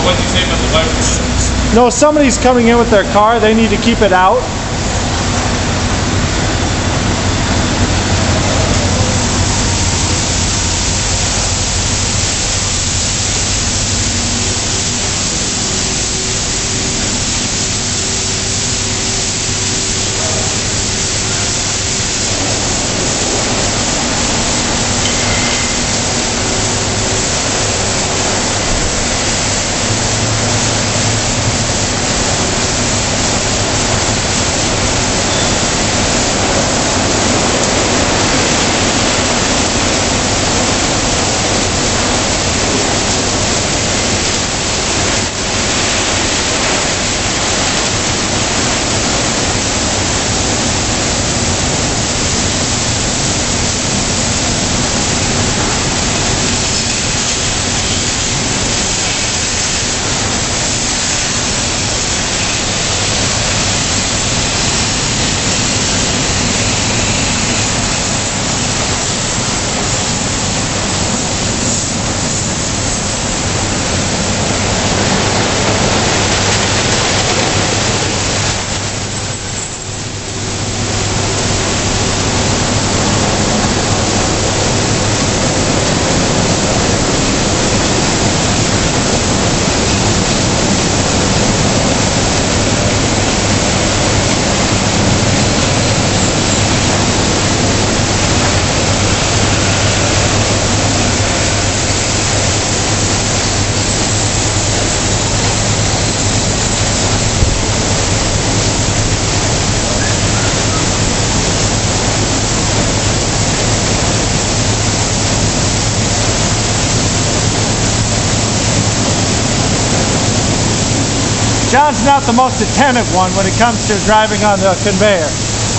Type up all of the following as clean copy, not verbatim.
what did you say about the wiper? No, somebody's coming in with their car. They need to keep it out. John's not the most attentive one when it comes to driving on the conveyor.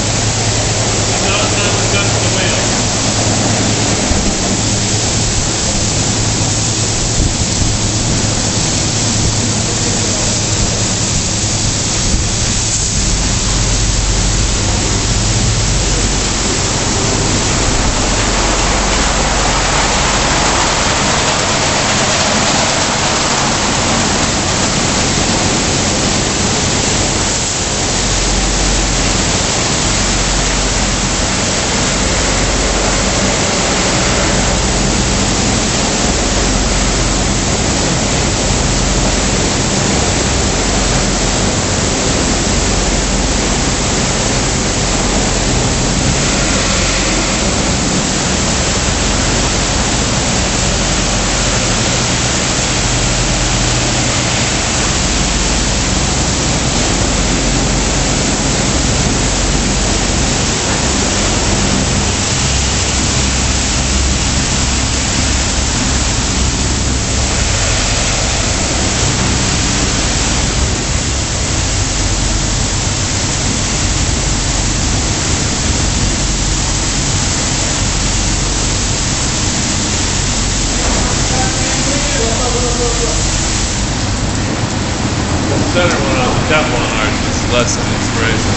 The center one on the Teflon arch is less than inspiration.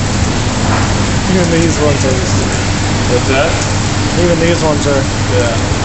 Even these ones are. What's that? Even these ones are. Yeah.